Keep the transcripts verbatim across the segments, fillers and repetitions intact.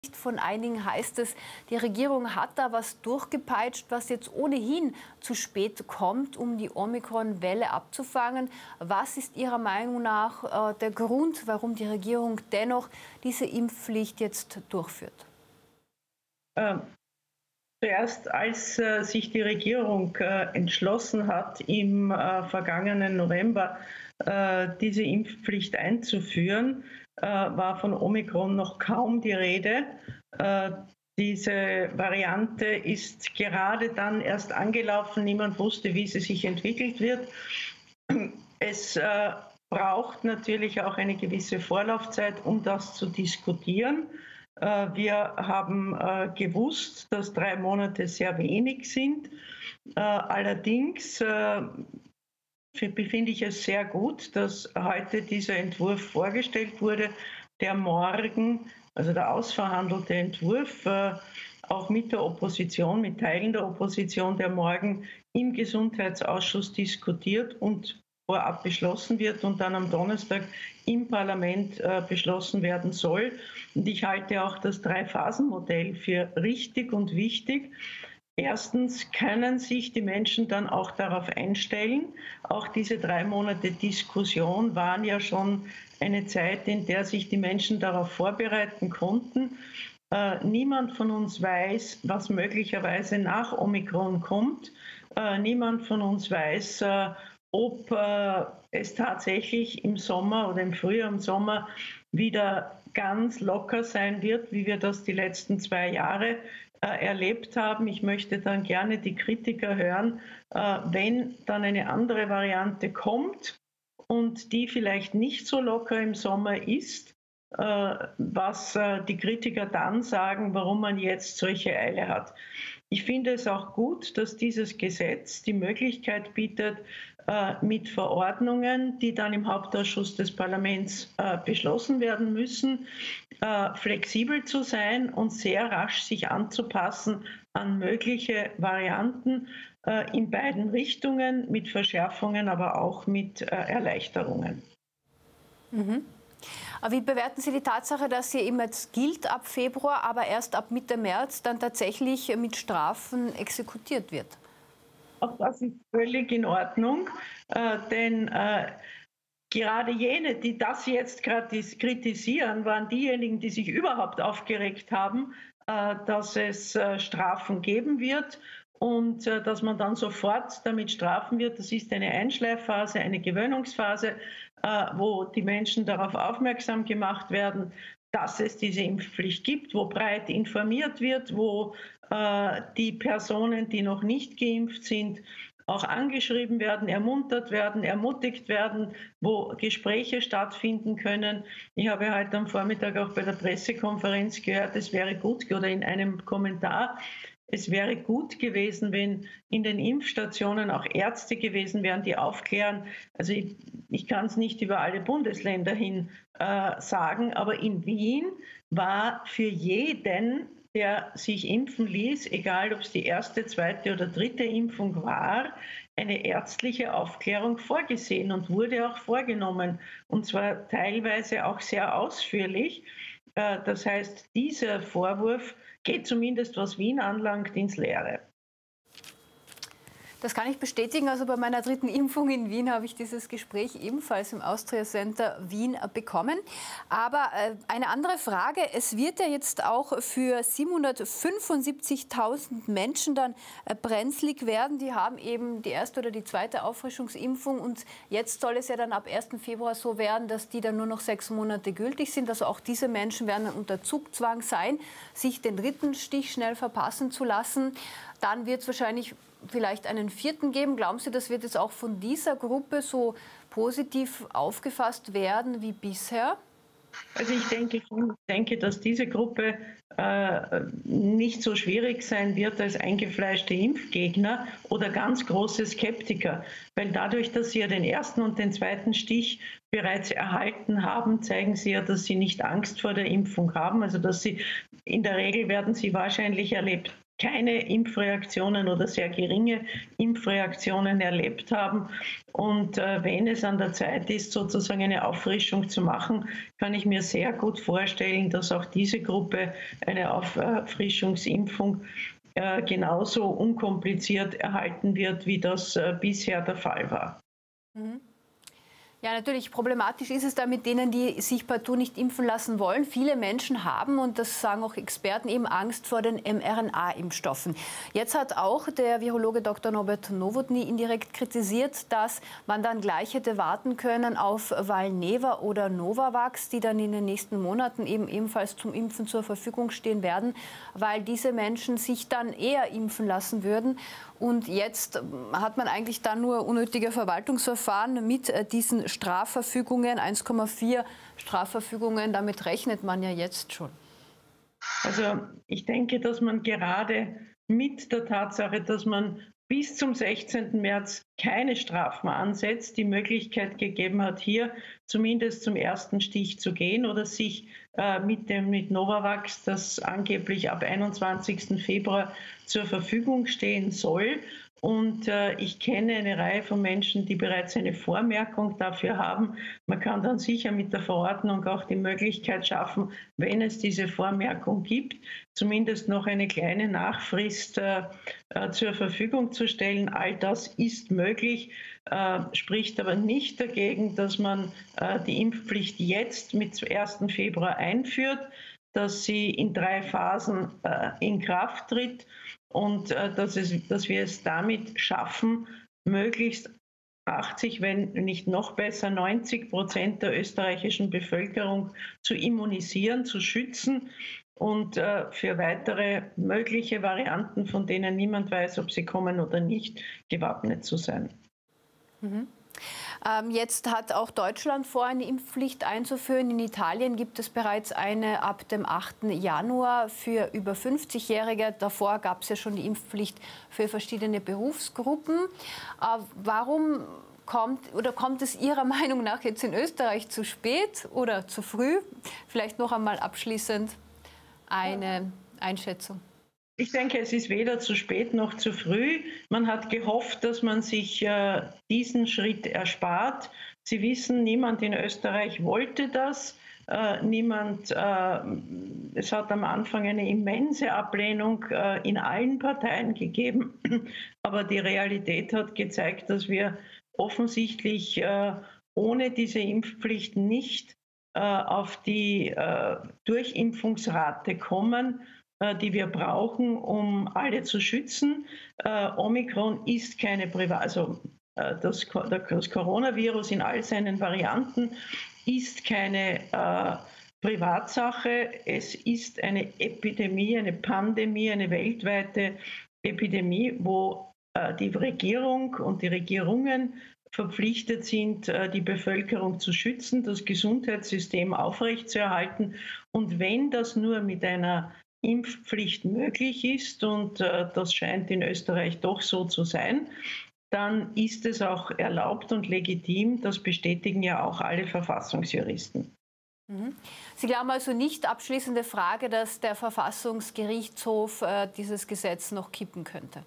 Von einigen heißt es, die Regierung hat da was durchgepeitscht, was jetzt ohnehin zu spät kommt, um die Omikron-Welle abzufangen. Was ist Ihrer Meinung nach äh, der Grund, warum die Regierung dennoch diese Impfpflicht jetzt durchführt? Ähm, zuerst, als äh, sich die Regierung äh, entschlossen hat, im äh, vergangenen November äh, diese Impfpflicht einzuführen, äh, war von Omikron noch kaum die Rede. Äh, diese Variante ist gerade dann erst angelaufen. Niemand wusste, wie sie sich entwickelt wird. Es äh, braucht natürlich auch eine gewisse Vorlaufzeit, um das zu diskutieren. Äh, wir haben äh, gewusst, dass drei Monate sehr wenig sind. Äh, allerdings äh, befinde ich es sehr gut, dass heute dieser Entwurf vorgestellt wurde, der morgen, also der ausverhandelte Entwurf, äh, auch mit der Opposition, mit Teilen der Opposition, der morgen im Gesundheitsausschuss diskutiert und vorab beschlossen wird und dann am Donnerstag im Parlament äh, beschlossen werden soll. Und ich halte auch das Drei-Phasen-Modell für richtig und wichtig. Erstens können sich die Menschen dann auch darauf einstellen. Auch diese drei Monate Diskussion waren ja schon eine Zeit, in der sich die Menschen darauf vorbereiten konnten. Äh, niemand von uns weiß, was möglicherweise nach Omikron kommt. Äh, niemand von uns weiß, äh, ob äh, es tatsächlich im Sommer oder im Frühjahr, im Sommer wieder ganz locker sein wird, wie wir das die letzten zwei Jahre äh, erlebt haben. Ich möchte dann gerne die Kritiker hören, äh, wenn dann eine andere Variante kommt und die vielleicht nicht so locker im Sommer ist, äh, was äh, die Kritiker dann sagen, warum man jetzt solche Eile hat. Ich finde es auch gut, dass dieses Gesetz die Möglichkeit bietet, äh, mit Verordnungen, die dann im Hauptausschuss des Parlaments äh, beschlossen werden müssen, äh, flexibel zu sein und sehr rasch sich anzupassen an mögliche Varianten äh, in beiden Richtungen, mit Verschärfungen, aber auch mit äh, Erleichterungen. Mhm. Aber wie bewerten Sie die Tatsache, dass sie eben jetzt gilt ab Februar, aber erst ab Mitte März dann tatsächlich mit Strafen exekutiert wird? Auch das ist völlig in Ordnung, äh, denn äh, gerade jene, die das jetzt kritisieren, waren diejenigen, die sich überhaupt aufgeregt haben, äh, dass es äh, Strafen geben wird. Und äh, dass man dann sofort damit strafen wird, das ist eine Einschleifphase, eine Gewöhnungsphase, äh, wo die Menschen darauf aufmerksam gemacht werden, dass es diese Impfpflicht gibt, wo breit informiert wird, wo äh, die Personen, die noch nicht geimpft sind, auch angeschrieben werden, ermuntert werden, ermutigt werden, wo Gespräche stattfinden können. Ich habe heute am Vormittag auch bei der Pressekonferenz gehört, es wäre gut, oder in einem Kommentar, es wäre gut gewesen, wenn in den Impfstationen auch Ärzte gewesen wären, die aufklären. Also ich, ich kann es nicht über alle Bundesländer hin äh, sagen, aber in Wien war für jeden, der sich impfen ließ, egal ob es die erste, zweite oder dritte Impfung war, eine ärztliche Aufklärung vorgesehen und wurde auch vorgenommen. Und zwar teilweise auch sehr ausführlich. Äh, das heißt, dieser Vorwurf geht zumindest, was Wien anlangt, ins Leere. Das kann ich bestätigen. Also bei meiner dritten Impfung in Wien habe ich dieses Gespräch ebenfalls im Austria Center Wien bekommen. Aber äh, eine andere Frage. Es wird ja jetzt auch für siebenhundertfünfundsiebzigtausend Menschen dann äh, brenzlig werden. Die haben eben die erste oder die zweite Auffrischungsimpfung. Und jetzt soll es ja dann ab ersten Februar so werden, dass die dann nur noch sechs Monate gültig sind. Also auch diese Menschen werden dann unter Zugzwang sein, sich den dritten Stich schnell verpassen zu lassen. Dann wird es wahrscheinlich vielleicht einen vierten geben. Glauben Sie, das wird jetzt auch von dieser Gruppe so positiv aufgefasst werden wie bisher? Also ich denke, ich denke, dass diese Gruppe äh, nicht so schwierig sein wird als eingefleischte Impfgegner oder ganz große Skeptiker, weil dadurch, dass sie ja den ersten und den zweiten Stich bereits erhalten haben, zeigen sie ja, dass sie nicht Angst vor der Impfung haben. Also dass sie in der Regel werden sie wahrscheinlich erlebt keine Impfreaktionen oder sehr geringe Impfreaktionen erlebt haben. Und äh, wenn es an der Zeit ist, sozusagen eine Auffrischung zu machen, kann ich mir sehr gut vorstellen, dass auch diese Gruppe eine Auffrischungsimpfung äh, genauso unkompliziert erhalten wird, wie das äh, bisher der Fall war. Mhm. Ja, natürlich problematisch ist es da mit denen, die sich partout nicht impfen lassen wollen. Viele Menschen haben, und das sagen auch Experten, eben Angst vor den mRNA-Impfstoffen. Jetzt hat auch der Virologe Doktor Norbert Nowotny indirekt kritisiert, dass man dann gleich hätte warten können auf Valneva oder Novavax, die dann in den nächsten Monaten eben ebenfalls zum Impfen zur Verfügung stehen werden, weil diese Menschen sich dann eher impfen lassen würden. Und jetzt hat man eigentlich dann nur unnötige Verwaltungsverfahren mit diesen Strafverfügungen, eins Komma vier Strafverfügungen, damit rechnet man ja jetzt schon. Also ich denke, dass man gerade mit der Tatsache, dass man bis zum sechzehnten März keine Strafen ansetzt, die Möglichkeit gegeben hat, hier zumindest zum ersten Stich zu gehen oder sich äh, mit dem mit Novavax, das angeblich ab einundzwanzigsten Februar zur Verfügung stehen soll. Und äh, ich kenne eine Reihe von Menschen, die bereits eine Vormerkung dafür haben. Man kann dann sicher mit der Verordnung auch die Möglichkeit schaffen, wenn es diese Vormerkung gibt, zumindest noch eine kleine Nachfrist äh, äh, zur Verfügung zu stellen. All das ist möglich, äh, spricht aber nicht dagegen, dass man äh, die Impfpflicht jetzt mit ersten Februar einführt, dass sie in drei Phasen äh, in Kraft tritt und äh, dass, es, dass wir es damit schaffen, möglichst achtzig, wenn nicht noch besser, neunzig Prozent der österreichischen Bevölkerung zu immunisieren, zu schützen und äh, für weitere mögliche Varianten, von denen niemand weiß, ob sie kommen oder nicht, gewappnet zu sein. Mhm. Ähm, jetzt hat auch Deutschland vor, eine Impfpflicht einzuführen. In Italien gibt es bereits eine ab dem achten Januar für über fünfzigjährige. Davor gab es ja schon die Impfpflicht für verschiedene Berufsgruppen. Äh, warum kommt, oder kommt es Ihrer Meinung nach jetzt in Österreich zu spät oder zu früh? Vielleicht noch einmal abschließend eine Einschätzung. Ich denke, es ist weder zu spät noch zu früh. Man hat gehofft, dass man sich äh, diesen Schritt erspart. Sie wissen, niemand in Österreich wollte das. Äh, niemand, äh, es hat am Anfang eine immense Ablehnung äh, in allen Parteien gegeben. Aber die Realität hat gezeigt, dass wir offensichtlich äh, ohne diese Impfpflicht nicht äh, auf die äh, Durchimpfungsrate kommen, die wir brauchen, um alle zu schützen. Äh, Omikron ist keine Privat, also äh, das, das Coronavirus in all seinen Varianten ist keine äh, Privatsache. Es ist eine Epidemie, eine Pandemie, eine weltweite Epidemie, wo äh, die Regierung und die Regierungen verpflichtet sind, die Bevölkerung zu schützen, das Gesundheitssystem aufrechtzuerhalten. Und wenn das nur mit einer Impfpflicht möglich ist, und äh, das scheint in Österreich doch so zu sein, dann ist es auch erlaubt und legitim. Das bestätigen ja auch alle Verfassungsjuristen. Mhm. Sie glauben also nicht, abschließende Frage, dass der Verfassungsgerichtshof äh, dieses Gesetz noch kippen könnte?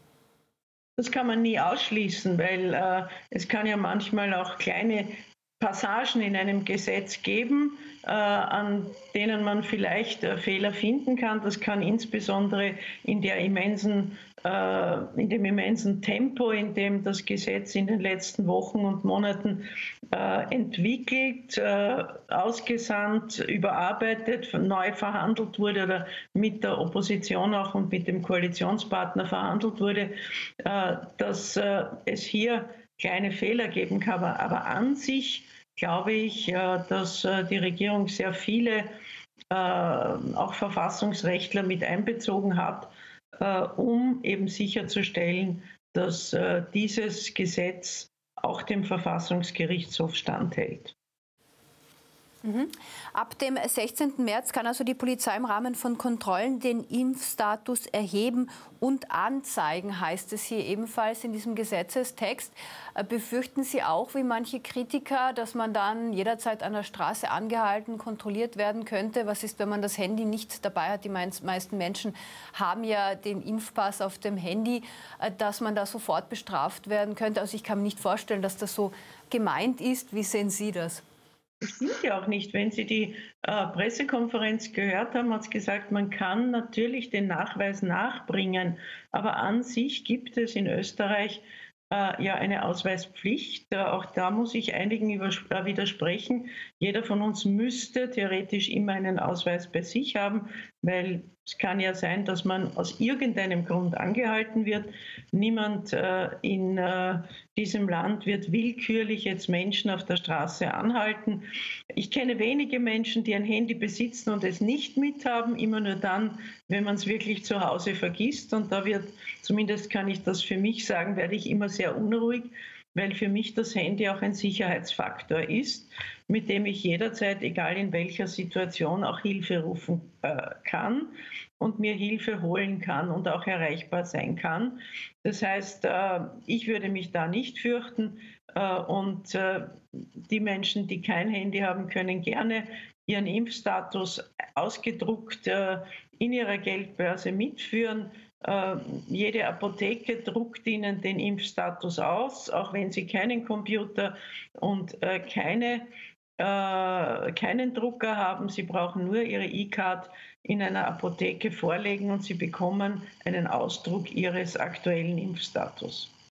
Das kann man nie ausschließen, weil äh, es kann ja manchmal auch kleine Passagen in einem Gesetz geben, äh, an denen man vielleicht äh, Fehler finden kann. Das kann insbesondere in der immensen, äh, in dem immensen Tempo, in dem das Gesetz in den letzten Wochen und Monaten äh, entwickelt, äh, ausgesandt, überarbeitet, neu verhandelt wurde oder mit der Opposition auch und mit dem Koalitionspartner verhandelt wurde, äh, dass äh, es hier kleine Fehler geben kann. Aber, aber an sich glaube ich, dass die Regierung sehr viele äh, auch Verfassungsrechtler mit einbezogen hat, äh, um eben sicherzustellen, dass äh, dieses Gesetz auch dem Verfassungsgerichtshof standhält. Mhm. Ab dem sechzehnten März kann also die Polizei im Rahmen von Kontrollen den Impfstatus erheben und anzeigen, heißt es hier ebenfalls in diesem Gesetzestext. Äh, Befürchten Sie auch, wie manche Kritiker, dass man dann jederzeit an der Straße angehalten, kontrolliert werden könnte? Was ist, wenn man das Handy nicht dabei hat? Die meisten Menschen haben ja den Impfpass auf dem Handy, äh, dass man da sofort bestraft werden könnte. Also ich kann mir nicht vorstellen, dass das so gemeint ist. Wie sehen Sie das? Das stimmt ja auch nicht. Wenn Sie die äh, Pressekonferenz gehört haben, hat es gesagt, man kann natürlich den Nachweis nachbringen, aber an sich gibt es in Österreich äh, ja eine Ausweispflicht. Äh, auch da muss ich einigen äh, widersprechen. Jeder von uns müsste theoretisch immer einen Ausweis bei sich haben, weil es kann ja sein, dass man aus irgendeinem Grund angehalten wird. Niemand äh, in äh, diesem Land wird willkürlich jetzt Menschen auf der Straße anhalten. Ich kenne wenige Menschen, die ein Handy besitzen und es nicht mithaben, immer nur dann, wenn man es wirklich zu Hause vergisst. Und da wird, zumindest kann ich das für mich sagen, werde ich immer sehr unruhig, weil für mich das Handy auch ein Sicherheitsfaktor ist, mit dem ich jederzeit, egal in welcher Situation, auch Hilfe rufen äh, kann und mir Hilfe holen kann und auch erreichbar sein kann. Das heißt, äh, ich würde mich da nicht fürchten äh, und äh, die Menschen, die kein Handy haben, können gerne ihren Impfstatus ausgedruckt äh, in ihrer Geldbörse mitführen. Uh, jede Apotheke druckt Ihnen den Impfstatus aus, auch wenn Sie keinen Computer und uh, keine, uh, keinen Drucker haben. Sie brauchen nur Ihre E-Card in einer Apotheke vorlegen und Sie bekommen einen Ausdruck Ihres aktuellen Impfstatus.